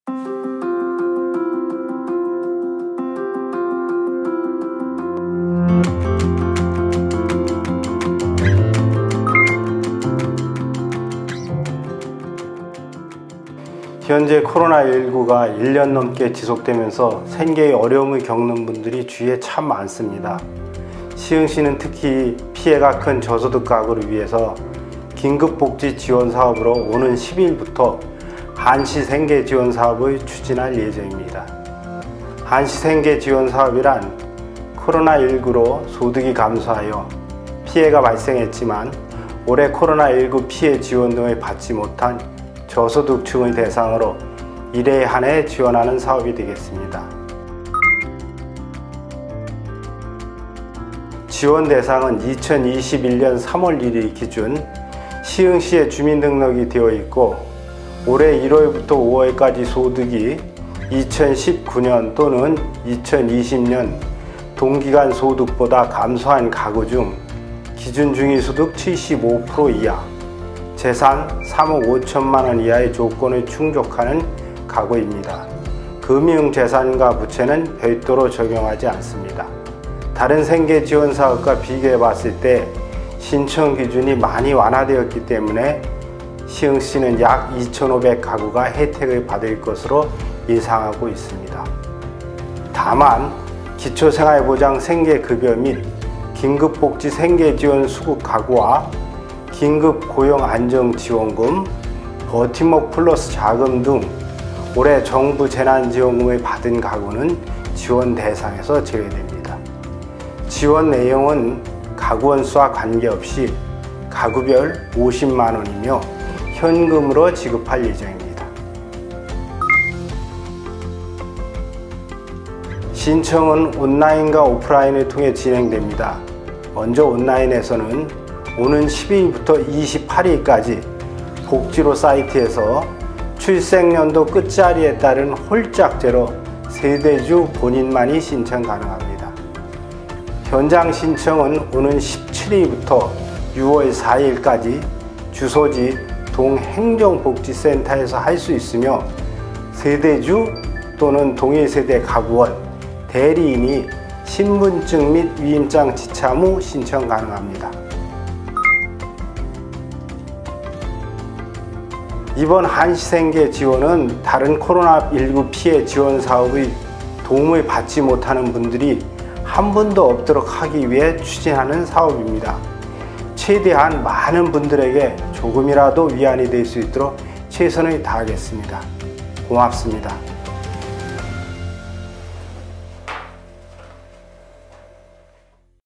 현재 코로나19가 1년 넘게 지속되면서 생계에 어려움을 겪는 분들이 주위에 참 많습니다. 시흥시는 특히 피해가 큰 저소득 가구를 위해서 긴급복지 지원 사업으로 오는 10일부터 한시 생계 지원 사업을 추진할 예정입니다. 한시 생계 지원 사업이란 코로나19로 소득이 감소하여 피해가 발생했지만 올해 코로나19 피해 지원 등을 받지 못한 저소득층을 대상으로 1회 한 해 지원하는 사업이 되겠습니다. 지원 대상은 2021년 3월 1일 기준 시흥시에 주민등록이 되어 있고 올해 1월부터 5월까지 소득이 2019년 또는 2020년 동기간 소득보다 감소한 가구 중 기준 중위소득 75% 이하, 재산 3억 5천만 원 이하의 조건을 충족하는 가구입니다. 금융재산과 부채는 별도로 적용하지 않습니다. 다른 생계 지원 사업과 비교해 봤을 때 신청 기준이 많이 완화되었기 때문에 시흥시는 약 2,500 가구가 혜택을 받을 것으로 예상하고 있습니다. 다만 기초생활보장 생계급여 및 긴급복지 생계지원 수급 가구와 긴급고용안정지원금, 버팀목 플러스 자금 등 올해 정부 재난지원금을 받은 가구는 지원 대상에서 제외됩니다. 지원 내용은 가구원 수와 관계없이 가구별 50만 원이며 현금으로 지급할 예정입니다. 신청은 온라인과 오프라인을 통해 진행됩니다. 먼저 온라인에서는 오는 12일부터 28일까지 복지로 사이트에서 출생연도 끝자리에 따른 홀짝제로 세대주 본인만이 신청 가능합니다. 현장 신청은 오는 17일부터 6월 4일까지 주소지 동행정복지센터에서 할 수 있으며 세대주 또는 동일세대 가구원, 대리인이 신분증 및 위임장 지참 후 신청 가능합니다. 이번 한시생계 지원은 다른 코로나19 피해 지원 사업의 도움을 받지 못하는 분들이 한 분도 없도록 하기 위해 추진하는 사업입니다. 최대한 많은 분들에게 조금이라도 위안이 될 수 있도록 최선을 다하겠습니다. 고맙습니다.